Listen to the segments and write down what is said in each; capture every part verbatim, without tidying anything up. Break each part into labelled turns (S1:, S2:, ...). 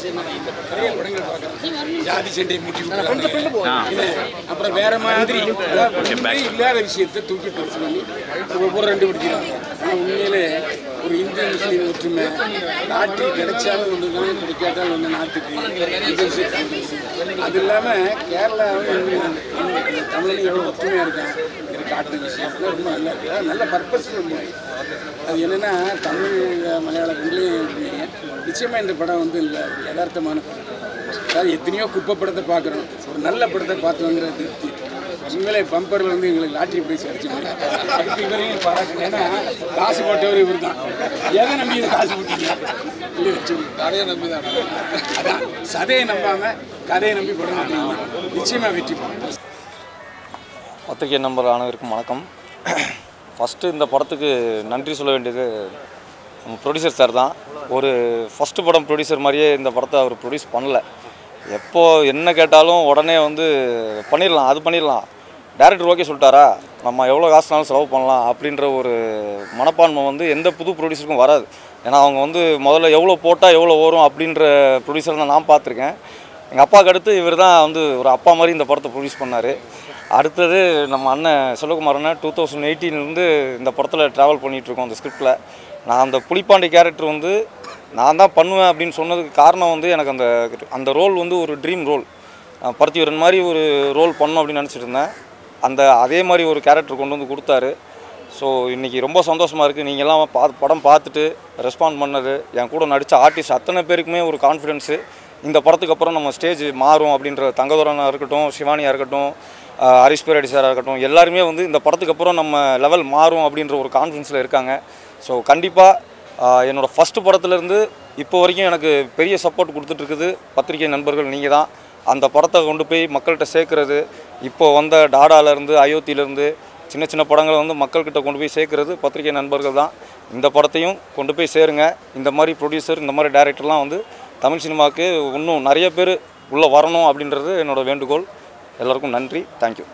S1: நிறைய படங்கள் பார்க்குறேன். ஜாதி சண்டை மூட்டி அப்புறம் வேற மாதிரி இல்லாத விஷயத்தை தூக்கி பெருசு பண்ணி ஒவ்வொரு ரெண்டு பிடிக்கிறாங்க. ஆனால் உண்மையிலே ஒரு இந்திய முஸ்லீம் ஒற்றுமை நாட்டு கிடைச்சாலும் ஒன்று தான், கிடைக்காட்டாலும் ஒன்று நாட்டுக்கு இந்த விஷயத்தை. அது இல்லாமல் கேரளாவும் தமிழ்லையும் எவ்வளோ ஒற்றுமையாக இருக்காங்க இது காட்டுற விஷயத்தில் ரொம்ப நல்லா இருக்குது. நல்ல பர்பஸ் ரொம்ப. அது என்னென்னா தமிழ் மலையாள ரெண்டுலேயும் நிச்சயமாக இந்த படம் வந்து இல்லை ஒரு யதார்த்தமான படம். அதாவது எத்தனையோ குப்பை படத்தை பார்க்குறோம், ஒரு நல்ல படத்தை பார்த்து வாங்குற திருப்தி. உண்மையிலே பம்பரில் வந்து எங்களுக்கு லாட்ரி பிரைஸ் அடிச்சுக்கோங்க. அதுக்கு இவரையும் பாராட்டுங்க. ஏன்னா காசு போட்டவர் இவர் தான். எதை நம்பி இது காசு போட்டீங்க? கதையை நம்பி தான். அதான் சதையை நம்பாமல் கதையை நம்பி படம் கொடுத்தீங்க, நிச்சயமாக வெற்றி போகும்.
S2: பத்திரிகை நம்பர் அனைவருக்கும் வணக்கம். ஃபஸ்ட்டு இந்த படத்துக்கு நன்றி சொல்ல வேண்டியது நம்ம ப்ரொடியூசர் சார் தான். ஒரு ஃபஸ்ட்டு படம் ப்ரொடியூசர் மாதிரியே இந்த படத்தை அவர் ப்ரொடியூஸ் பண்ணல. எப்போது என்ன கேட்டாலும் உடனே வந்து பண்ணிடலாம், அது பண்ணிடலாம், டேரக்டர் ஓகே சொல்லிட்டாரா, நம்ம எவ்வளோ காசுனாலும் செலவு பண்ணலாம் அப்படின்ற ஒரு மனப்பான்மை வந்து எந்த புது ப்ரொடியூசருக்கும் வராது. ஏன்னா அவங்க வந்து முதல்ல எவ்வளோ போட்டால் எவ்வளோ வரும் அப்படின்ற ப்ரொடியூசர் தான் நான் பார்த்துருக்கேன். எங்கள் அப்பாவுக்கு அடுத்து இவர் தான் வந்து ஒரு அப்பா மாதிரி இந்த படத்தை ப்ரொடியூஸ் பண்ணார். அடுத்தது நம்ம அண்ணன் செல்வகுமார் அண்ணன் டூ தௌசண்ட் எயிட்டீன்லேருந்து இந்த படத்தில் ட்ராவல் பண்ணிகிட்ருக்கோம். அந்த ஸ்கிரிப்டில் நான் அந்த புலிப்பாண்டி கேரக்டர் வந்து நான் தான் பண்ணுவேன் அப்படின்னு சொன்னதுக்கு காரணம் வந்து எனக்கு அந்த அந்த ரோல் வந்து ஒரு ட்ரீம் ரோல். பருத்திவரன் மாதிரி ஒரு ரோல் பண்ணணும் அப்படின்னு நினச்சிட்டு இருந்தேன். அந்த அதே மாதிரி ஒரு கேரக்டர் கொண்டு வந்து கொடுத்தாரு. ஸோ இன்றைக்கி ரொம்ப சந்தோஷமாக இருக்குது. நீங்கள்லாம் பா படம் பார்த்துட்டு ரெஸ்பாண்ட் பண்ணது, என் கூட நடித்த ஆர்டிஸ்ட் அத்தனை பேருக்குமே ஒரு கான்ஃபிடென்ஸு. இந்த படத்துக்கு அப்புறம் நம்ம ஸ்டேஜ் மாறும் அப்படின்ற தங்கதுரனாக இருக்கட்டும், சிவானியாக இருக்கட்டும், ஹரிஷ் பேரடி சாராக இருக்கட்டும், எல்லாருமே வந்து இந்த படத்துக்கு அப்புறம் நம்ம லெவல் மாறும் அப்படின்ற ஒரு கான்ஃபிடென்ஸில் இருக்காங்க. ஸோ கண்டிப்பாக என்னோடய ஃபஸ்ட்டு படத்துலேருந்து இப்போ வரைக்கும் எனக்கு பெரிய சப்போர்ட் கொடுத்துட்ருக்குது பத்திரிகை நண்பர்கள் நீங்கள் தான். அந்த படத்தை கொண்டு போய் மக்கள்கிட்ட சேர்க்குறது, இப்போது வந்த டாடாலேருந்து அயோத்தியிலேருந்து சின்ன சின்ன படங்களை வந்து மக்கள்கிட்ட கொண்டு போய் சேர்க்குறது பத்திரிகை நண்பர்கள் தான். இந்த படத்தையும் கொண்டு போய் சேருங்க. இந்த மாதிரி ப்ரொடியூசர், இந்த மாதிரி டைரக்டர்லாம் வந்து தமிழ் சினிமாவுக்கு இன்னும் நிறைய பேர் உள்ளே வரணும் அப்படின்றது என்னோடய வேண்டுகோள். எல்லாருக்கும் நன்றி. தேங்க்யூ.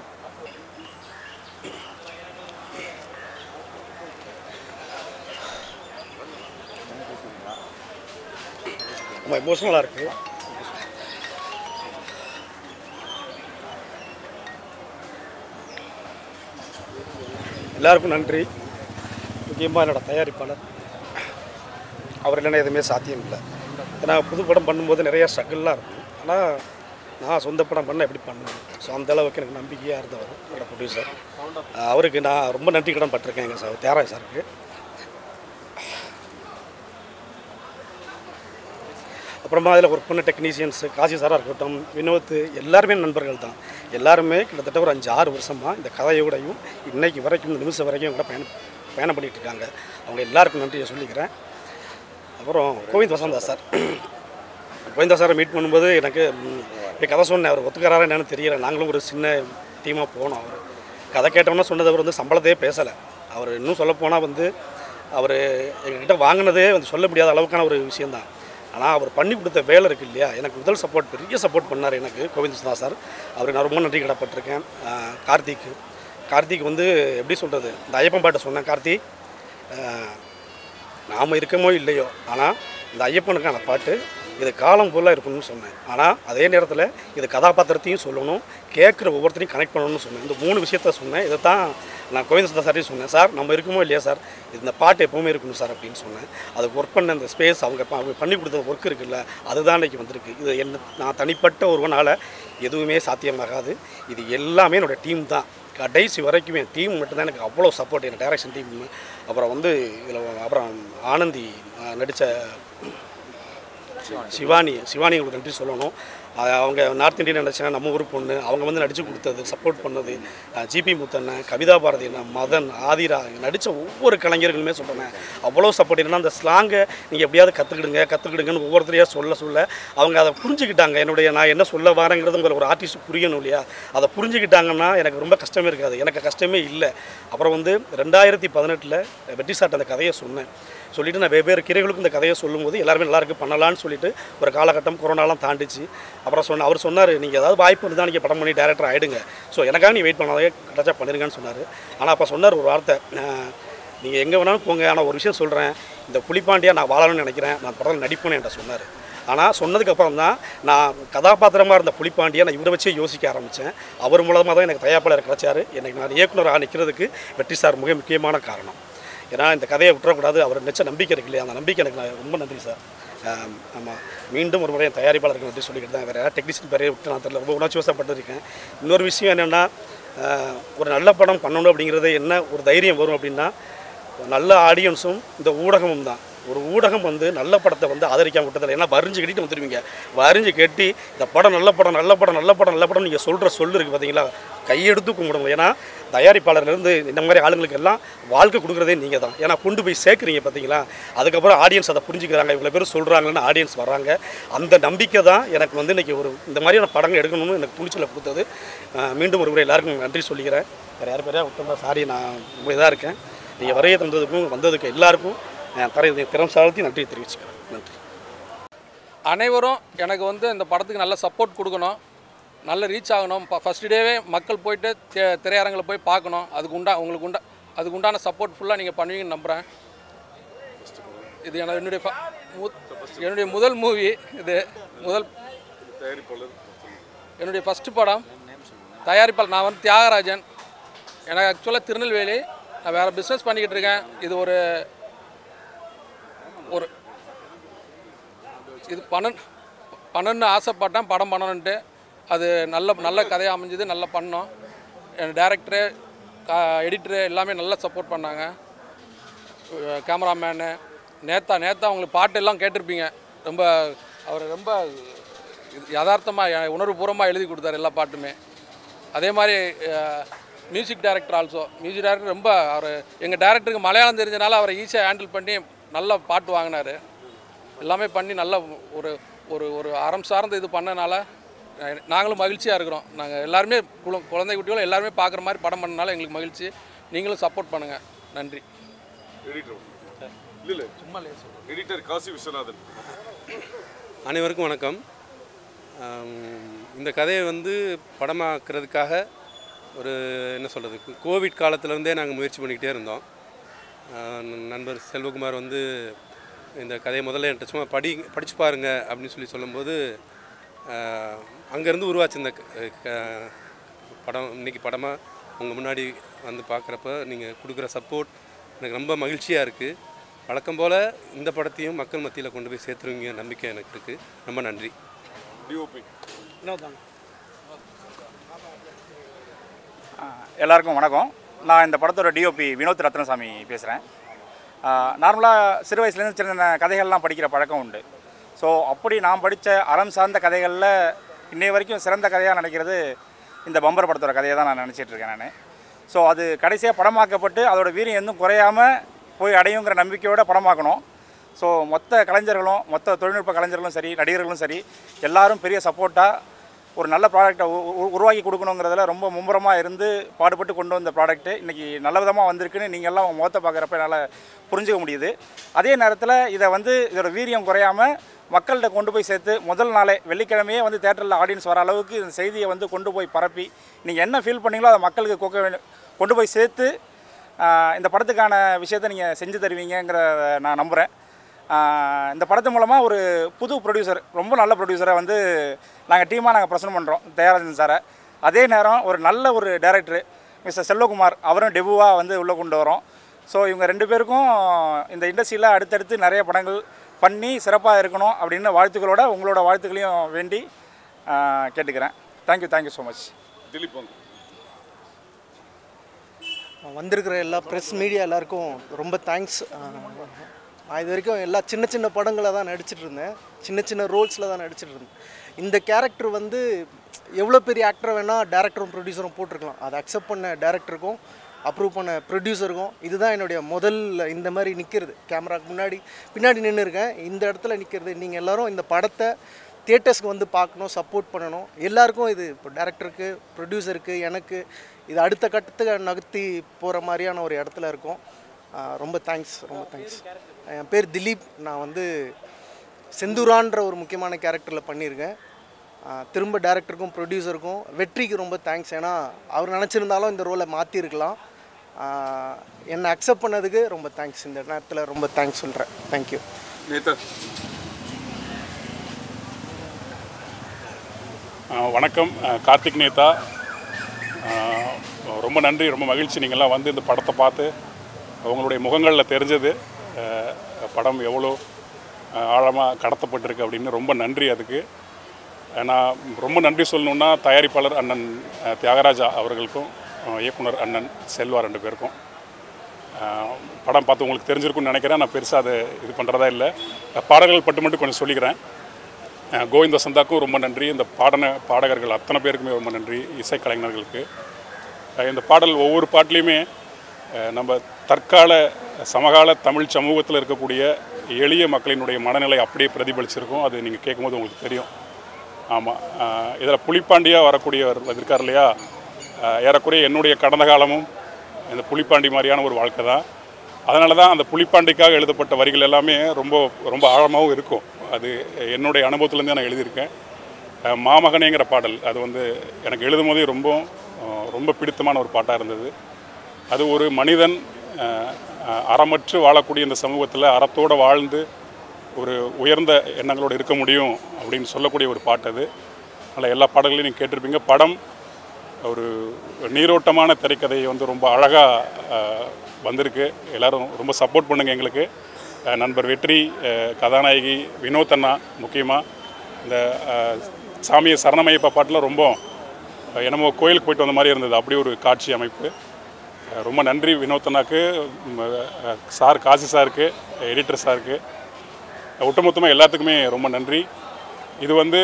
S3: ரொம்ப எமோஷனலாக இருக்குது. எல்லாருக்கும் நன்றி. முக்கியமாக என்னோடய தயாரிப்பாளர், அவர் இல்லைன்னா எதுவுமே சாத்தியம் இல்லை. ஏன்னா புது படம் பண்ணும்போது நிறைய ஸ்ட்ரகிள்லாம் இருக்கும். ஆனால் நான் சொந்த படம் பண்ண எப்படி பண்ணுவேன். ஸோ அந்த அளவுக்கு எனக்கு நம்பிக்கையாக இருந்தவர் என்னோட ப்ரொடியூசர். அவருக்கு நான் ரொம்ப நன்றி கடன் பட்டிருக்கேன். எங்கள் சார் தியாகராஜ் சாருக்கு. அப்புறமா அதில் ஒர்க் பண்ண டெக்னீஷியன்ஸு, காசி சாராக இருக்கட்டும், வினோத், எல்லாருமே நண்பர்கள் தான். எல்லாருமே கிட்டத்தட்ட ஒரு அஞ்சு ஆறு வருஷமாக இந்த கதையோடையும் இன்றைக்கு வரைக்கும் இந்த நிமிஷம் வரைக்கும் கூட பயணம் பயணம் பண்ணிகிட்டு இருக்காங்க. அவங்க எல்லாருக்கும் நன்றியை சொல்லிக்கிறேன். அப்புறம் கோவிந்த் வசந்தா சார், கோவிந்தா சாரை மீட் பண்ணும்போது எனக்கு இப்போ கதை சொன்னேன். அவர் ஒத்துக்கிறாரா என்னன்னு தெரியல. நாங்களும் ஒரு சின்ன டீமாக போனோம். அவர் கதை கேட்டோம்னா சொன்னது அவர் வந்து சம்பளத்தையே பேசலை. அவர் இன்னும் சொல்லப்போனால் வந்து அவர் எங்ககிட்ட வாங்கினதே வந்து சொல்ல முடியாத அளவுக்கான ஒரு விஷயந்தான். ஆனால் அவர் பண்ணி கொடுத்த வேலை இருக்குது இல்லையா, எனக்கு முதல் சப்போர்ட், பெரிய சப்போர்ட் பண்ணார் எனக்கு கோவிந்த் வசந்தா சார். அவருக்கு நான் ரொம்ப நன்றி கடப்பட்டிருக்கேன். கார்த்திக் கார்த்திக் வந்து எப்படி சொல்கிறது, இந்த ஐயப்பன் பாட்டை சொன்னேன். கார்த்திக், நாம் இருக்கமோ இல்லையோ, ஆனால் இந்த ஐயப்பனுக்கான பாட்டு இது காலம் ஃபுல்லாக இருக்கணும்னு சொன்னேன். ஆனால் அதே நேரத்தில் இது கதாபாத்திரத்தையும் சொல்லணும், கேட்குற ஒவ்வொருத்தரையும் கனெக்ட் பண்ணணும்னு சொன்னேன். இந்த மூணு விஷயத்த சொன்னேன். இதை தான் நான் கோவிந்த் வசந்தா சார்ட்டையும் சொன்னேன். சார் நம்ம இருக்குமோ இல்லையா சார், இந்த பாட்டு எப்போவுமே இருக்கணும் சார் அப்படின்னு சொன்னேன். அதுக்கு ஒர்க் பண்ண அந்த ஸ்பேஸ், அவங்க அவங்க பண்ணி கொடுத்த ஒர்க் இருக்குல்ல, அதுதான் இன்றைக்கி வந்திருக்கு. இது என்ன நான் தனிப்பட்ட ஒருவனால் எதுவுமே சாத்தியமாகாது. இது எல்லாமே என்னோடய டீம் தான். கடைசி வரைக்குமே டீம் மட்டும்தான் எனக்கு அவ்வளோ சப்போர்ட். எனக்கு டைரக்ஷன் டீம், அப்புறம் வந்து இதில் அப்புறம் ஆனந்தி நடித்த சிவானி சிவானி உங்களுக்கு நன்றி சொல்லணும். அவங்க நார்த் இந்தியன் நடிச்சா நம்ம ஊர் பொண்ணு, அவங்க வந்து நடித்து கொடுத்தது, சப்போர்ட் பண்ணது, ஜிபி முத்தண்ணன், கவிதா பாரதி அண்ணன், மதன், ஆதிரா நடித்த ஒவ்வொரு கலைஞர்களுமே சொல்கிறேன் அவ்வளோ சப்போர்ட். என்னன்னா அந்த ஸ்லாங்கை நீங்கள் எப்படியாவது கற்றுக்கிடுங்க கற்றுக்கிடுங்கன்னு ஒவ்வொருத்தரையாக சொல்ல சொல்ல அவங்க அதை புரிஞ்சுக்கிட்டாங்க. என்னுடைய நான் என்ன சொல்ல வரேங்கிறது உங்களுக்கு ஒரு ஆர்டிஸ்ட் புரியணும் இல்லையா, அதை புரிஞ்சுக்கிட்டாங்கன்னா எனக்கு ரொம்ப கஷ்டமே இருக்காது. எனக்கு கஷ்டமே இல்லை. அப்புறம் வந்து ரெண்டாயிரத்தி பதினெட்டில் வெற்றி சாட் அந்த கதையை சொன்னேன். சொல்லிவிட்டு நான் வெவ்வேறு கிரைகளுக்கும் இந்த கதையை சொல்லும்போது எல்லாருமே எல்லாருக்கும் பண்ணலான்னு சொல்லிட்டு ஒரு காலகட்டம் கொரோனாலாம் தாண்டிச்சு. அப்புறம் சொன்ன அவர் சொன்னார், நீங்கள் ஏதாவது வாய்ப்பு இருந்தால் நீங்கள் படம் பண்ணி டேரக்டர் ஆகிடுங்க, ஸோ எனக்காக நீ வெயிட் பண்ணாதே, கரெக்டாக பண்ணிருங்கன்னு சொன்னார். ஆனால் அப்போ சொன்னார் ஒரு வார்த்தை, நீங்கள் எங்கே வேணாலும் போங்க, ஆனால் ஒரு விஷயம் சொல்கிறேன், இந்த புலிப்பாண்டியா நான் வாழணும்னு நினைக்கிறேன், நான் படத்தில் நடிப்பேன்னு என்கிட்ட சொன்னார். ஆனால் சொன்னதுக்கப்புறம் தான் நான் கதாபாத்திரமாக இருந்த புலிப்பாண்டியை நான் இவரை வச்சே யோசிக்க ஆரம்பித்தேன். அவர் மூலமாக தான் எனக்கு தயாரிப்பாளர் கிடைச்சார். எனக்கு நான் இயக்குனராக நிற்கிறதுக்கு வெற்றி சார் மிக முக்கியமான காரணம். ஏன்னா இந்த கதையை விட்டுறக்கூடாது, அவர் நிச்சய நம்பிக்கை இருக்கு இல்லையா, அந்த நம்பிக்கை எனக்கு நான் ரொம்ப நன்றி சார். ஆமாம், மீண்டும் ஒரு முறை என் தயாரிப்பாளருக்கு நன்றி சொல்லிக்கிட்டு தான் வேறு டெக்னீஷியன் பேரே விட்டு நான் தெரியல, ரொம்ப உணர்ச்சி வசப்பட்டிருக்கேன். இன்னொரு விஷயம் என்னென்னா, ஒரு நல்ல படம் பண்ணணும் அப்படிங்கிறது என்ன ஒரு தைரியம் வரும் அப்படின்னா, நல்ல ஆடியன்ஸும் இந்த ஊடகமும் தான். ஒரு ஊடகம் வந்து நல்ல படத்தை வந்து ஆதரிக்காம விட்டதில்லை. ஏன்னா வரிஞ்சு கட்டிட்டு வந்துடுவீங்க, வரிஞ்சு கட்டி இந்த படம் நல்ல படம் நல்ல படம் நல்ல படம் நல்ல படம் நீங்கள் சொல்கிற சொல்லு இருக்குது பார்த்தீங்களா, கையெடுத்து கும்பிடணும். ஏன்னா தயாரிப்பாளர்லேருந்து இந்த மாதிரி ஆளுங்களுக்கு எல்லாம் வாழ்க்கை கொடுக்குறதே நீங்கள் தான். ஏன்னா கொண்டு போய் சேர்க்குறீங்க பார்த்தீங்களா, அதுக்கப்புறம் ஆடியன்ஸ் அதை புரிஞ்சுக்கிறாங்க, இவ்வளோ பேர் சொல்கிறாங்கன்னு ஆடியன்ஸ் வராங்க. அந்த நம்பிக்கை தான் எனக்கு வந்து இன்றைக்கி ஒரு இந்த மாதிரியான படங்கள் எடுக்கணும்னு எனக்கு துணிச்சலை கொடுத்தது. மீண்டும் ஒரு முறை எல்லாருக்கும் நன்றி சொல்லிக்கிறேன். வேறு யார் பேரையா விட்டோம்னா சாரி, நான் ரொம்ப இதாக இருக்கேன். நீங்கள் வரைய தந்ததுக்கும் வந்ததுக்கு எல்லாருக்கும் தரை திறம் சாழ்த்தி நன்றி தெரிவிச்சுக்கிறேன். நன்றி.
S4: அனைவரும் எனக்கு வந்து இந்த படத்துக்கு நல்ல சப்போர்ட் கொடுக்கணும், நல்ல ரீச் ஆகணும். ஃபஸ்ட் டேவே மக்கள் போயிட்டு திரையரங்கில் போய் பார்க்கணும். அதுக்கு உண்டா உங்களுக்கு உண்டா அதுக்கு உண்டான சப்போர்ட் ஃபுல்லாக நீங்கள் பண்ணுவீங்கன்னு நம்புகிறேன். இது எனக்கு என்னுடைய என்னுடைய முதல் மூவி, இது முதல் என்னுடைய ஃபஸ்ட்டு படம். தயாரிப்பாளர் நான் வந்து தியாகராஜன். எனக்கு ஆக்சுவலாக திருநெல்வேலி, நான் வேறு பிஸ்னஸ் பண்ணிக்கிட்டு இருக்கேன். இது ஒரு ஒரு இது பண்ண பண்ணணுன்னு ஆசைப்பட்டேன், படம் பண்ணணுன்ட்டு. அது நல்ல நல்ல கதையாக அமைஞ்சது, நல்லா பண்ணோம். என் டேரக்டரு, எடிட்டரு எல்லாமே நல்லா சப்போர்ட் பண்ணாங்க. கேமராமேனு நேத்தா நேத்தா உங்களுக்கு பாட்டு எல்லாம் கேட்டிருப்பீங்க. ரொம்ப அவர் ரொம்ப யதார்த்தமாக உணர்வுபூர்வமாக எழுதி கொடுத்தாரு எல்லா பாட்டுமே. அதே மாதிரி music director also music director ரொம்ப அவர் எங்கள் டேரக்டருக்கு மலையாளம் தெரிஞ்சனால அவரை ஈஸியாக ஹேண்டில் பண்ணி நல்லா பாட்டு வாங்கினார். எல்லாமே பண்ணி நல்ல ஒரு ஒரு ஒரு அறம் சார்ந்த இது பண்ணனால நாங்களும் மகிழ்ச்சியாக இருக்கிறோம். நாங்கள் எல்லாருமே குழ குழந்தை குட்டிகளும் எல்லாருமே பார்க்குற மாதிரி படம் பண்ணனால எங்களுக்கு மகிழ்ச்சி. நீங்களும் சப்போர்ட் பண்ணுங்கள். நன்றி.
S5: எடிட்டர் காசி விஸ்வநாதன்.
S6: அனைவருக்கும் வணக்கம். இந்த கதையை வந்து படமாக்குறதுக்காக ஒரு என்ன சொல்கிறது, கோவிட் காலத்திலேருந்தே நாங்கள் முயற்சி பண்ணிக்கிட்டே இருந்தோம். நண்பர் செல்வகுமார் வந்து இந்த கதையை முதல்ல என்கிட்ட சும்மா படி படித்து பாருங்க அப்படின்னு சொல்லி சொல்லும்போது அங்கேருந்து உருவாச்சு இந்த படம். இன்றைக்கி படமாக உங்கள் முன்னாடி வந்து பார்க்குறப்ப நீங்கள் கொடுக்குற சப்போர்ட் எனக்கு ரொம்ப மகிழ்ச்சியாக இருக்குது. வழக்கம் போல் இந்த படத்தையும் மக்கள் மத்தியில் கொண்டு போய் சேர்த்துருவீங்க நம்பிக்கை எனக்கு இருக்குது. ரொம்ப நன்றி.
S5: டிஓபி
S7: எல்லாருக்கும் வணக்கம். நான் இந்த படத்தோட டிஓபி வினோத் ரத்னசாமி பேசுகிறேன். நார்மலாக சிறு வயசுலேருந்து சின்ன கதைகள்லாம் படிக்கிற பழக்கம் உண்டு. ஸோ அப்படி நான் படித்த அறம் சார்ந்த கதைகளில் இன்னை வரைக்கும் சிறந்த கதையாக நினைக்கிறது இந்த பம்பர் படத்தோட கதையை தான் நான் நினச்சிட்ருக்கேன் நான். ஸோ அது கடைசியாக படமாக்கப்பட்டு அதோட வீரியம் எதுவும் குறையாமல் போய் அடையுங்கிற நம்பிக்கையோடு படமாக்கணும். ஸோ மொத்த கலைஞர்களும் மொத்த தொழில்நுட்ப கலைஞர்களும் சரி, நடிகர்களும் சரி, எல்லோரும் பெரிய சப்போர்ட்டாக ஒரு நல்ல ப்ராடக்டை உருவாக்கி கொடுக்கணுங்கிறதுல ரொம்ப மும்முரமாக இருந்து பாடுபட்டு கொண்டு வந்த ப்ராடக்ட்டு இன்றைக்கி நல்ல விதமாக வந்திருக்குன்னு நீங்கள் எல்லாம் உங்கள் முகத்தை பார்க்குறப்ப என்னால் புரிஞ்சுக்க முடியுது. அதே நேரத்தில் இதை வந்து இதோட வீரியம் குறையாமல் மக்கள்கிட்ட கொண்டு போய் சேர்த்து முதல் நாளே வெள்ளிக்கிழமையே வந்து தேட்டரில் ஆடியன்ஸ் வர அளவுக்கு இந்த செய்தியை வந்து கொண்டு போய் பரப்பி நீங்கள் என்ன ஃபீல் பண்ணீங்களோ அதை மக்களுக்கு கொக்க கொண்டு போய் சேர்த்து இந்த படத்துக்கான விஷயத்தை நீங்கள் செஞ்சு தருவீங்கிற நான் நம்புகிறேன். இந்த படத்து மூலமாக ஒரு புது ப்ரொடியூசர், ரொம்ப நல்ல ப்ரொடியூசரை வந்து நாங்கள் டீமாக நாங்கள் ப்ரெசென்ட் பண்ணுறோம், தியாகராஜன் சாரை. அதே நேரம் ஒரு நல்ல ஒரு டைரக்டர் மிஸ்டர் செல்வகுமார், அவரும் டெபுவாக வந்து உள்ளே கொண்டு வரோம். ஸோ இவங்க ரெண்டு பேருக்கும் இந்த இண்டஸ்ட்ரியில் அடுத்தடுத்து நிறைய படங்கள் பண்ணி சிறப்பாக இருக்கணும் அப்படின்னு வாழ்த்துக்களோட உங்களோட வாழ்த்துக்களையும் வேண்டி கேட்டுக்கிறேன். Thank you thank you so much.
S5: Dileep
S8: வந்திருக்கிற எல்லா ப்ரெஸ் மீடியா எல்லாருக்கும் ரொம்ப தேங்க்ஸ். நான் இது வரைக்கும் எல்லா சின்ன சின்ன படங்களை தான் நடிச்சிட்டு இருந்தேன், சின்ன சின்ன ரோல்ஸில் தான் நடிச்சிட்டு இருந்தேன். இந்த கேரக்டர் வந்து எவ்வளோ பெரிய ஆக்டரை வேணால் டேரக்டரும் ப்ரொடியூசரும் போட்டிருக்கலாம். அதை அக்செப்ட் பண்ண டேரக்டருக்கும் அப்ரூவ் பண்ண ப்ரொடியூசருக்கும் இதுதான் என்னுடைய முதல் இந்த மாதிரி நிற்கிறது. கேமராக்கு முன்னாடி பின்னாடி நின்று இருக்கேன், இந்த இடத்துல நிற்கிறது. நீங்கள் எல்லோரும் இந்த படத்தை தியேட்டர்ஸ்க்கு வந்து பார்க்கணும், சப்போர்ட் பண்ணணும். எல்லாருக்கும் இது இப்போ டேரக்டருக்கு, ப்ரொடியூசருக்கு, எனக்கு இது அடுத்த கட்டத்துக்கு நகர்த்தி போகிற மாதிரியான ஒரு இடத்துல இருக்கும். ரொம்ப தேங்க்ஸ், ரொம்ப தேங்க்ஸ். என் பேர் திலீப். நான் வந்து செந்தூரான்ற ஒரு முக்கியமான கேரக்டரில் பண்ணியிருக்கேன். திரும்ப டேரக்டருக்கும் ப்ரொடியூசருக்கும் வெற்றிக்கு ரொம்ப தேங்க்ஸ். ஏன்னா அவர் நினச்சிருந்தாலும் இந்த ரோலை மாற்றிருக்கலாம். என்னை அக்செப்ட் பண்ணதுக்கு ரொம்ப தேங்க்ஸ். இந்த நேரத்தில் ரொம்ப தேங்க்ஸ் சொல்கிறேன். தேங்க்யூ.
S9: வணக்கம் கார்த்திக் நேதா. ரொம்ப நன்றி, ரொம்ப மகிழ்ச்சி நீங்கள்லாம் வந்து இந்த படத்தை பார்த்து உங்களுடைய முகங்களில் தெரிஞ்சது படம் எவ்வளோ ஆழமாக கடத்தப்பட்டிருக்கு அப்படின்னு ரொம்ப நன்றி. அதுக்கு நான் ரொம்ப நன்றி சொல்லணுன்னா தயாரிப்பாளர் அண்ணன் தியாகராஜா அவர்களுக்கும் இயக்குனர் அண்ணன் செல்வா ரெண்டு பேருக்கும். படம் பார்த்து உங்களுக்கு தெரிஞ்சிருக்குன்னு நினைக்கிறேன். நான் பெருசாக அதை இது பண்ணுறதா இல்லை. பாடல்கள் பட்டு மட்டும் கொஞ்சம் சொல்லிக்கிறேன். கோவிந்த சந்தாக்கும் ரொம்ப நன்றி. இந்த பாடன பாடகர்கள் அத்தனை பேருக்குமே ரொம்ப நன்றி. இசைக்கலைஞர்களுக்கு இந்த பாடல் ஒவ்வொரு பாட்டிலையுமே நம்ம தற்கால சமகால தமிழ் சமூகத்தில் இருக்கக்கூடிய எளிய மக்களினுடைய மனநிலை அப்படியே பிரதிபலிச்சிருக்கும். அது நீங்கள் கேட்கும்போது உங்களுக்கு தெரியும். ஆமாம், இதில் புலிப்பாண்டியாக வரக்கூடியவர் இருக்கார் இல்லையா, ஏறக்குறைய என்னுடைய கடந்த காலமும் இந்த புலிப்பாண்டி மாதிரியான ஒரு வாழ்க்கை தான். அதனால தான் அந்த புலிப்பாண்டிக்காக எழுதப்பட்ட வரிகள் எல்லாமே ரொம்ப ரொம்ப ஆழமாகவும் இருக்கும். அது என்னுடைய அனுபவத்துலேருந்தே நான் எழுதியிருக்கேன். மாமகனேங்கிற பாடல் அது வந்து எனக்கு எழுதும் போதே ரொம்ப ரொம்ப பிடித்தமான ஒரு பாட்டாக இருந்தது. அது ஒரு மனிதன் அறமற்று வாழக்கூடிய இந்த சமூகத்தில் அறத்தோடு வாழ்ந்து ஒரு உயர்ந்த எண்ணங்களோடு இருக்க முடியும் அப்படின்னு சொல்லக்கூடிய ஒரு பாட்டு அது. அதில் எல்லா பாடல்களையும் நீங்கள் கேட்டிருப்பீங்க. படம் ஒரு நீரோட்டமான திரைக்கதையை வந்து ரொம்ப அழகாக வந்திருக்கு. எல்லோரும் ரொம்ப சப்போர்ட் பண்ணுங்கள் எங்களுக்கு. நண்பர் வெற்றி, கதாநாயகி வினோத் அண்ணா, முக்கியமாக இந்த சாமியை சரணமையப்பா பாட்டில் ரொம்ப என்னமோ கோயிலுக்கு போயிட்டு வந்த மாதிரி இருந்தது. அப்படி ஒரு காட்சி அமைப்பு. ரொம்ப நன்றி வினோத் அண்ணாக்கு, சார் காசி சாருக்கு, எடிட்டர் சாருக்கு, ஒட்டுமொத்தமாக எல்லாத்துக்குமே ரொம்ப நன்றி. இது வந்து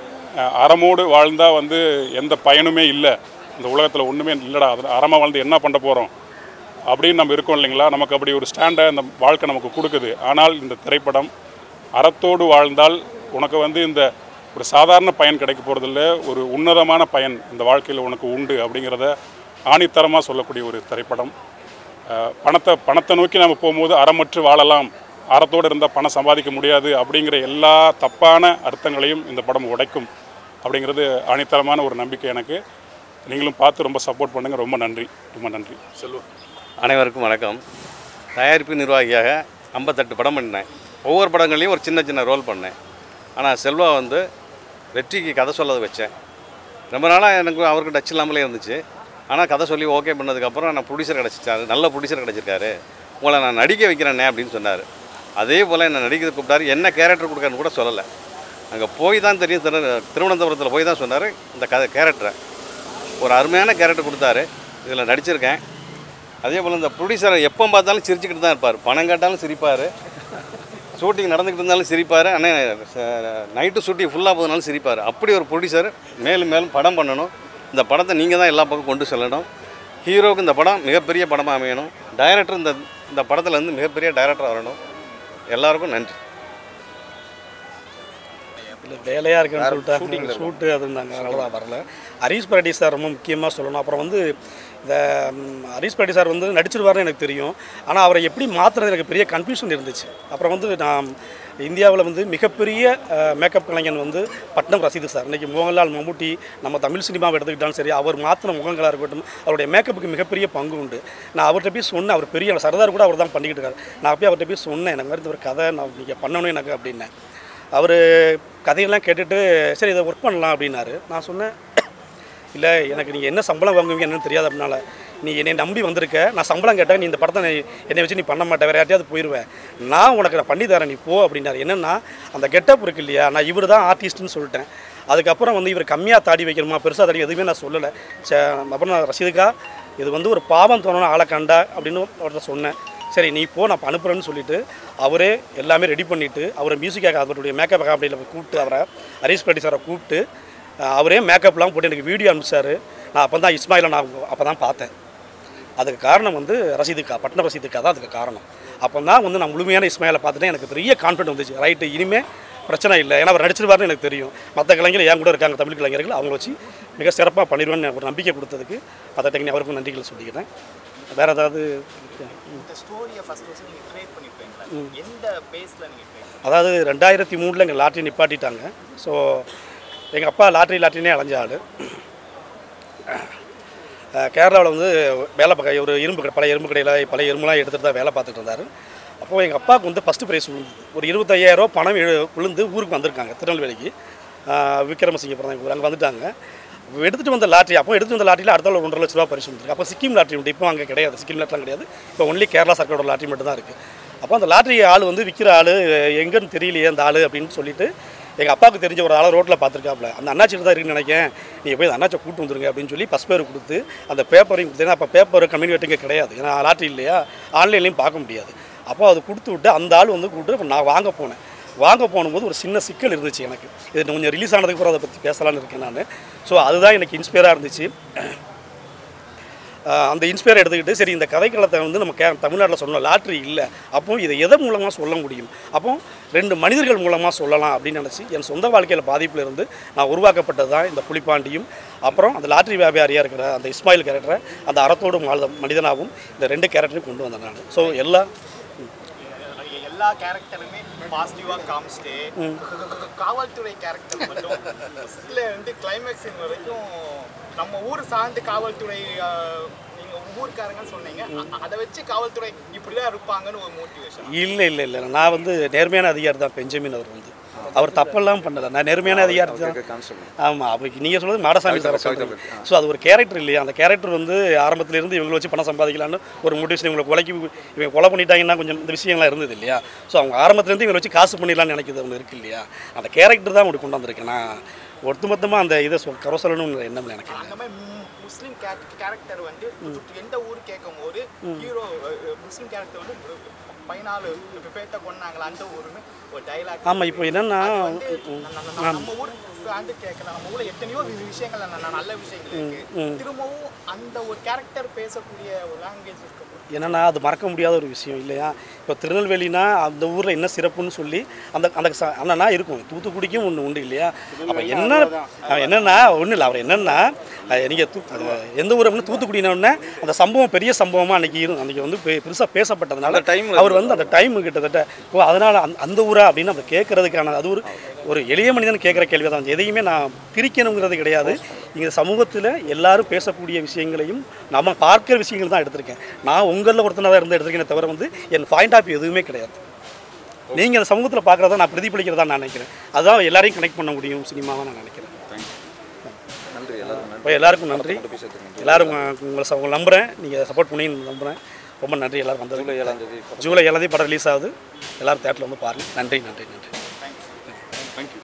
S9: அறமோடு வாழ்ந்தால் வந்து எந்த பயனுமே இல்லை, இந்த உலகத்தில் ஒன்றுமே இல்லைடா, அது அறமாக வாழ்ந்து என்ன பண்ண போகிறோம் அப்படின்னு நம்ம இருக்கோம் இல்லைங்களா. நமக்கு அப்படி ஒரு ஸ்டாண்டை இந்த வாழ்க்கை நமக்கு கொடுக்குது. ஆனால் இந்த திரைப்படம் அறத்தோடு வாழ்ந்தால் உனக்கு வந்து இந்த ஒரு சாதாரண பயன் கிடைக்க போகிறதில்ல, ஒரு உன்னதமான பயன் இந்த வாழ்க்கையில் உனக்கு உண்டு அப்படிங்கிறத ஆணித்தரமாக சொல்லக்கூடிய ஒரு திரைப்படம். பணத்தை பணத்தை நோக்கி நம்ம போகும்போது அறமற்று வாழலாம், அறத்தோடு இருந்தால் பணம் சம்பாதிக்க முடியாது அப்படிங்கிற எல்லா தப்பான அர்த்தங்களையும் இந்த படம் உடைக்கும் அப்படிங்கிறது ஆணித்தரமான ஒரு நம்பிக்கை எனக்கு. நீங்களும் பார்த்து ரொம்ப சப்போர்ட் பண்ணுங்கள். ரொம்ப நன்றி, ரொம்ப நன்றி. செல்வம்.
S10: அனைவருக்கும் வணக்கம். தயாரிப்பு நிர்வாகியாக ஐம்பத்தெட்டு படம் பண்ணேன். ஒவ்வொரு படங்கள்லையும் ஒரு சின்ன சின்ன ரோல் பண்ணேன். ஆனால் செல்வா வந்து வெற்றிக்கு கதை சொல்லதை வச்சேன். ரொம்ப நாளாக எனக்கு அவருக்கு டச் இல்லாமலே இருந்துச்சு. ஆனால் கதை சொல்லி ஓகே பண்ணதுக்கப்புறம் நான் ப்ரொடியூசர் கிடச்சிட்டாரு, நல்ல ப்ரொடியூசர் கிடச்சிருக்காரு, உங்களை நான் நடிக்க வைக்கிறேன்னே அப்படின்னு சொன்னார். அதே போல் என்னை நடிக்க கூப்பிட்டாரு. என்ன கேரக்டர் கொடுக்கறன்னு கூட சொல்லலை. அங்கே போய் தான் தெரியும், திரு திருவனந்தபுரத்தில் போய் தான் சொன்னார் இந்த கதை கேரக்டரை. ஒரு அருமையான கேரக்டர் கொடுத்தாரு. இதில் நடிச்சிருக்கேன். அதே போல் இந்த ப்ரொடியூசரை எப்போ பார்த்தாலும் சிரிச்சுக்கிட்டு தான் இருப்பார். பணம் கேட்டாலும் சிரிப்பார், ஷூட்டிங் நடந்துக்கிட்டு இருந்தாலும் சிரிப்பார், ஆனால் நைட்டு ஷூட்டிங் ஃபுல்லாக போதுனாலும் சிரிப்பார். அப்படி ஒரு ப்ரொடியூசர் மேலும் மேலும் படம் பண்ணணும். இந்த படத்தை நீங்கள் தான் எல்லா பக்கம் கொண்டு செல்லணும். ஹீரோவுக்கு இந்த படம் மிகப்பெரிய படமாக அமையணும். டைரக்டர் இந்த இந்த படத்தில் வந்து மிகப்பெரிய டைரக்டர் வரணும். எல்லாருக்கும் நன்றி.
S3: இல்லை வேலையாக இருக்குன்னு சொல்லிட்டு ஷூட்டு அது இருந்தாங்க, அதனால தான் வரல. ஹரீஷ் பரடி சார் ரொம்ப முக்கியமாக சொல்லணும். அப்புறம் வந்து இந்த ஹரீஷ் பரடி சார் வந்து நடிச்சிருவாருன்னு எனக்கு தெரியும். ஆனால் அவரை எப்படி மாற்றுறது எனக்கு பெரிய கன்ஃபியூஷன் இருந்துச்சு. அப்புறம் வந்து நான் இந்தியாவில் வந்து மிகப்பெரிய மேக்கப் கலைஞன் வந்து பட்னம் ரசீது சார். இன்றைக்கி மோகன்லால், மம்முட்டி, நம்ம தமிழ் சினிமாவை எடுத்துக்கிட்டாலும் சரி, அவர் மாற்றின முகங்களாக இருக்கட்டும், அவருடைய மேக்கப்புக்கு மிகப்பெரிய பங்கு உண்டு. நான் அவர்கிட்ட போய் சொன்னேன், அவர் பெரிய சரதார் கூட அவர் தான் பண்ணிக்கிட்டு இருக்காரு. நான் போய் அவர்கிட்ட போய் சொன்னேன், எனக்கு மாதிரி ஒரு கதை நான் நீங்கள் பண்ணணும் எனக்கு அப்படின்னேன். அவர் கதையெல்லாம் கேட்டுட்டு சரி இதை ஒர்க் பண்ணலாம் அப்படின்னாரு. நான் சொன்னேன், இல்லை எனக்கு நீங்கள் என்ன சம்பளம் வாங்குவீங்க என்னன்னு தெரியாது அப்படின்னால, நீ என்னை நம்பி வந்திருக்க, நான் சம்பளம் கேட்டேன், நீ இந்த படத்தை என்னை வச்சு நீ பண்ண மாட்டேன், வேறு யார்ட்டையாவது போயிடுவேன், நான் உனக்கு நான் பண்ணி தரேன், நீ போ அப்படின்னாரு. என்னென்னா அந்த கெட்டப் இருக்கு இல்லையா, நான் இவர் தான் ஆர்டிஸ்ட்னு சொல்லிட்டேன். அதுக்கப்புறம் வந்து இவர் கம்மியாக தாடி வைக்கணுமா பெருசாக தாடி எதுவுமே நான் சொல்லலை. சே அப்புறம் நான் ரசீதுக்கா இது வந்து ஒரு பாவம் தோணணும் ஆளை கண்டா அப்படின்னு அவர்கிட்ட சொன்னேன். சரி நீ போ நான் அனுப்புகிறேன்னு சொல்லிவிட்டு அவரே எல்லாமே ரெடி பண்ணிவிட்டு அவரை மியூசிக்காக அவருடைய மேக்கப் காமெடியில் கூப்பிட்டு அவரை ஹரீஷ் பரடி சாரை கூப்பிட்டு அவரே மேக்கப்லாம் போட்டு எனக்கு வீடியோ அனுப்பிச்சார். நான் அப்போ தான் இஸ்மாயிலை நான் அப்போ தான் பார்த்தேன். அதுக்கு காரணம் வந்து ரசீதுக்கா, பட்ன ரசீதுக்கா தான் அதுக்கு காரணம். அப்போ தான் வந்து நான் முழுமையான இஸ்மாயிலை பார்த்துட்டு எனக்கு பெரிய கான்ஃபிடன்ட் வந்துச்சு. ரைட்டு இனிமேல் பிரச்சனை இல்லை, ஏன்னா அவர் நடிச்சிருவாருன்னு எனக்கு தெரியும். மற்ற கலைஞர்கள் ஏன் கூட இருக்காங்க தமிழ் கலைஞர்கள், அவங்கள வச்சு மிக சிறப்பாக பண்ணிடுவேன்னு ஒரு நம்பிக்கை கொடுத்ததுக்கு அதை டெக்னி அவருக்கும் நன்றிகளை சொல்லிக்கிறேன். வேறு ஏதாவது அதாவது ரெண்டாயிரத்தி மூணில் எங்கள் லாட்ரி நிப்பாட்டிட்டாங்க. ஸோ எங்கள் அப்பா லாட்ரி லாட்ரினே அலைஞ்ச ஆள். கேரளாவில் வந்து வேலை பார்க்க ஒரு இரும்பு கடை, பழைய இரும்பு கடையில் பழைய இரும்புலாம் எடுத்துகிட்டு தான் வேலை பார்த்துட்டு இருந்தார். அப்போது எங்கள் அப்பாவுக்கு வந்து ஃபஸ்ட்டு ப்ரைஸ் விழுந்து ஒரு இருபத்தையாயிரரூவா பணம் விழுந்து ஊருக்கு வந்திருக்காங்க திருநெல்வேலிக்கு. விக்ரமசிங்க பிறந்த அங்கே வந்துட்டாங்க. எடுத்துகிட்டு வந்த லாட்ரி அப்போ எடுத்துகிட்டு வந்த லாட்ரியில் அடுத்த ஒரு ஒன்றரை லட்ச ரூபா பரிசு வந்துருக்கு. அப்போ சிக்கிம் லாட்ரி உண்டு, இப்போ அங்கே கிடையாது, சிக்கிம் லாட்ரிலாம் கிடையாது, இப்போ ஒன்லி கேரளா சர்க்காரோட லாட்ரி மட்டும் தான் இருக்குது. அப்போ அந்த லாட்ரி ஆள் வந்து விற்கிற ஆள் எங்கேன்னு தெரியலையே அந்த ஆள் அப்படின்னு சொல்லிட்டு எங்கள் அப்பாவுக்கு தெரிஞ்ச ஒரு ஆளை ரோட்டில் பார்த்துருக்காப்புல, அந்த அண்ணாச்சிட்டு தான் இருக்குன்னு நினைக்கிறேன், நீங்கள் போய் அந்த அண்ணாச்சை கூட்டு வந்துருங்க அப்படின்னு சொல்லி பஸ் பேர் கொடுத்து அந்த பேப்பரையும் கொடுத்தேன்னா அப்போ பேப்பர் கம்யூனிகேட்டிங்க கிடையாது, ஏன்னா லாட்ரி இல்லையா, ஆன்லைன்லேயும் பார்க்க முடியாது. அப்போ அது கொடுத்து விட்டு அந்த ஆள் வந்து கூப்பிட்டு நான் வாங்க போனேன். வாங்க போகும்போது ஒரு சின்ன சிக்கல் இருந்துச்சு எனக்கு, இது கொஞ்சம் ரிலீஸ் ஆனதுக்கு அப்புறம் அதை பற்றி பேசலான்னு இருக்கேன் நான். ஸோ அதுதான் எனக்கு இன்ஸ்பயராக இருந்துச்சு. அந்த இன்ஸ்பயர் எடுத்துக்கிட்டு சரி இந்த கதைக்களத்தை வந்து நம்ம கே தமிழ்நாட்டில் சொல்லணும், லாட்ரி இல்லை, அப்போ இதை எதை மூலமாக சொல்ல முடியும், அப்போ ரெண்டு மனிதர்கள் மூலமாக சொல்லலாம் அப்படின்னு நினச்சி என் சொந்த வாழ்க்கையில் பாதிப்பில் இருந்து நான் உருவாக்கப்பட்டது தான் இந்த புலிப்பாண்டியும். அப்புறம் அந்த லாட்ரி வியாபாரியாக இருக்கிற அந்த இஸ்மாயில் கேரக்டரை அந்த அறத்தோடு மனிதனாகவும் இந்த ரெண்டு கேரக்டரையும் கொண்டு வந்தேன் நான். ஸோ எல்லா
S11: எல்லா கேரக்டருமே பாசிட்டிவாக காமிச்சிட்டு காவல்துறை கேரக்டர் மட்டும் ஃபஸ்ட்டில் வந்து கிளைமேக்ஸ் வரைக்கும் நம்ம ஊர் சார்ந்து காவல்துறை நீங்கள் ஊருக்காரங்கன்னு சொன்னீங்க, அதை வச்சு காவல்துறை இப்படி தான் இருப்பாங்கன்னு ஒரு மோட்டிவேஷன்.
S3: இல்லை இல்லை இல்லை நான் வந்து நேர்மையான அதிகாரி தான் பெஞ்சமின். அவர் வந்து அவர் தப்பெல்லாம் பண்ணல, நான் நேர்மையான அதிகாரி தான். ஆமாம், அப்போ நீங்கள் சொல்கிறது மாடசாமி சார் சொல்கிறீங்க. ஸோ அது ஒரு கேரக்டர் இல்லையா, அந்த கேரக்டர் வந்து ஆரம்பத்திலேருந்து இவங்களை வச்சு பணம் சம்பாதிக்கலான்னு ஒரு மோட்டிவேஷன், இவங்களை கொலைக்கு இவங்க கொலை பண்ணிட்டாங்கன்னா கொஞ்சம் இந்த விஷயங்கள்லாம் இருந்தது இல்லையா. ஸோ அவங்க ஆரம்பத்துலேருந்து இவங்களை வச்சு காசு பண்ணிடலான்னு நினைக்கிறது ஒன்று இருக்குது இல்லையா, அந்த கேரக்டர் தான் உங்களுக்கு கொண்டு வந்திருக்கேன். நான் ஒட்டுமொத்தமாக அந்த இதை சொல் கரை சொல்லணும்னு எண்ணம் எனக்கு இல்லை.
S11: அந்த மாதிரி முஸ்லீம் கேரக்டர் வந்து எந்த ஊர் கேட்கும் போது ஹீரோ முஸ்லீம் கேரக்டர் வந்து பதினாலு பேர்த்த கொண்டாங்களா அந்த ஊருமே ஒரு டைலாக்.
S3: ஆமாம், இப்போ என்னென்னா
S11: நம்ம ஊர் சார்ந்து கேட்கலாம், நம்ம ஊரில் எத்தனையோ விஷயங்கள் நல்ல விஷயங்கள் இருக்குது, திரும்பவும் அந்த ஒரு கேரக்டர் பேசக்கூடிய ஒரு லாங்குவேஜ் இருக்கு.
S3: என்னென்னா அது மறக்க முடியாத ஒரு விஷயம் இல்லையா. இப்போ திருநெல்வேலினா அந்த ஊரில் என்ன சிறப்புன்னு சொல்லி அந்த அந்த அண்ணனா இருக்கும், தூத்துக்குடிக்கும் ஒன்று உண்டு இல்லையா. அப்போ என்ன என்னென்னா ஒன்றும் இல்லை, அவர் என்னென்னா நீங்கள் தூ எந்த ஊர் அப்படின்னா தூத்துக்குடினோடனே அந்த சம்பவம் பெரிய சம்பவமாக அன்றைக்கி இருக்கும், அன்றைக்கி வந்து பெருசாக பேசப்பட்டதுனால டைம் அவர் வந்து அந்த டைம் கிட்டத்தட்ட ஓ அதனால் அந் அந்த ஊரா அப்படின்னு அதை கேட்குறதுக்கான அது ஒரு ஒரு எளிய மனிதன் கேட்குற கேள்வி தான். எதையுமே நான் பிரிக்கணுங்கிறது கிடையாது, இங்கே சமூகத்தில் எல்லாரும் பேசக்கூடிய விஷயங்களையும் நம்ம பார்க்குற விஷயங்கள் தான் எடுத்திருக்கேன். நான் உங்களில் ஒருத்தனாக தான் இருந்து எடுத்திருக்கேன் தவிர வந்து என் பாயிண்ட் ஆஃப் எதுவுமே கிடையாது. நீங்கள் அந்த சமூகத்தில் பார்க்குறதா நான் பிரதிபலிக்கிறதா நான் நினைக்கிறேன், அதுதான் எல்லாரையும் கனெக்ட் பண்ண முடியும் சினிமாவை நான் நினைக்கிறேன். இப்போ எல்லாருக்கும் நன்றி, எல்லோரும் உங்களை உங்களை நம்புகிறேன், நீங்கள் சப்போர்ட் பண்ணி நம்புகிறேன். ரொம்ப நன்றி எல்லோரும் வந்தது. ஜூலை ஏழாம் தேதி ஜூலை ஏழாம் தேதி படம் ரிலீஸ் ஆகுது, எல்லோரும் தேட்டரில் வந்து பாருங்கள். நன்றி நன்றி நன்றி.